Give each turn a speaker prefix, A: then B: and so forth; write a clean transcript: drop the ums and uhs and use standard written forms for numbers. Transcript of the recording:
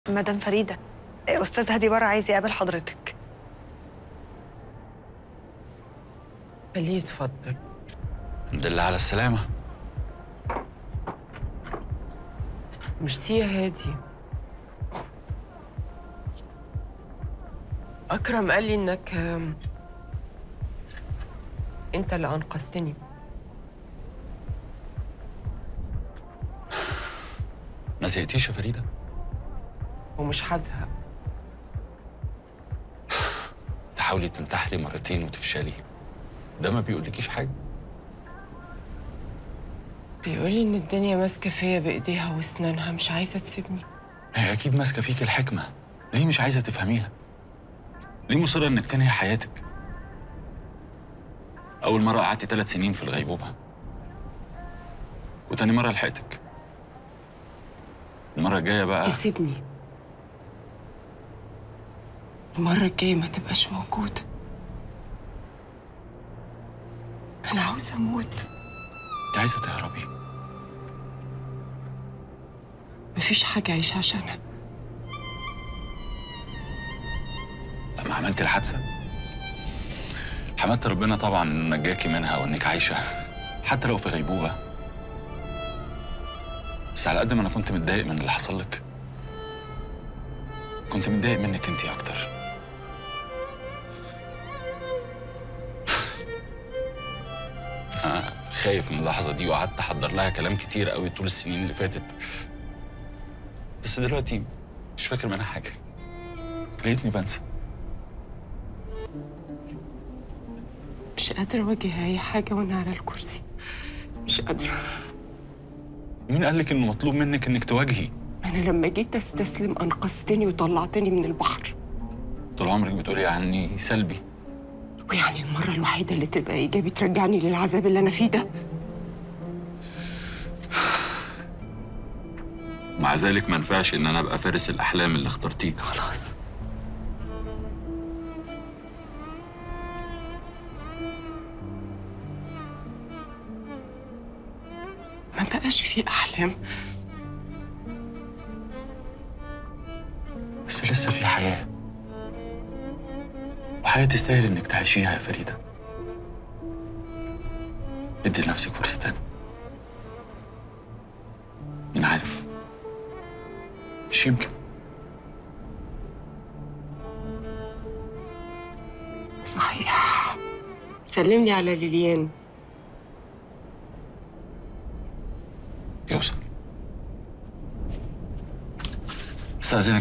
A: مدام فريدة، أستاذ هادي بره عايز يقابل حضرتك.
B: خليه يتفضل.
C: الحمد لله على السلامة.
B: ميرسي يا هادي. أكرم قال لي إنك أنت اللي أنقذتني.
C: ما زهقتيش يا فريدة؟
B: ومش هزهق.
C: تحاولي تنتحري مرتين وتفشلي، ده ما بيقولكيش حاجة؟
B: بيقولي إن الدنيا ماسكة فيا بإيديها وأسنانها، مش عايزة تسيبني.
C: هي أكيد ماسكة فيك الحكمة، ليه مش عايزة تفهميها؟ ليه مصرة إنك تنهي حياتك؟ أول مرة قعدتي 3 سنين في الغيبوبة، وتاني مرة لحقتك. المرة الجاية بقى
B: تسيبني. المرة الجاية ما تبقاش موجودة. أنا عاوزة أموت.
C: أنت عايزة تهربي.
B: مفيش حاجة أعيش عشانها.
C: لما عملت الحادثة حمدت ربنا طبعا إنه نجاكي منها وإنك عايشة حتى لو في غيبوبة، بس على قد ما أنا كنت متضايق من اللي حصل لك، كنت متضايق منك أنتِ أكتر. أنا خايف من اللحظة دي وقعدت أحضر لها كلام كتير قوي طول السنين اللي فاتت، بس دلوقتي مش فاكر منها حاجة، لقيتني بنسى.
B: مش قادرة أواجه أي حاجة وأنا على الكرسي. مش قادرة.
C: مين قالك إنه مطلوب منك إنك تواجهي؟
B: أنا لما جيت أستسلم أنقذتني وطلعتني من البحر.
C: طول عمرك بتقولي عني سلبي.
B: ويعني المرة الوحيدة اللي تبقى إيجابي ترجعني للعذاب اللي أنا فيه ده.
C: مع ذلك ما ينفعش إن أنا أبقى فارس الأحلام اللي اخترتيه.
B: خلاص. ما بقاش في أحلام.
C: بس لسه في حياة، وحياة تستاهل إنك تعيشيها يا فريدة. ادي لنفسك فرصة تانية. مين عارف، مش يمكن.
B: صحيح. سلمني على ليليان.
C: يوصل. استأذنك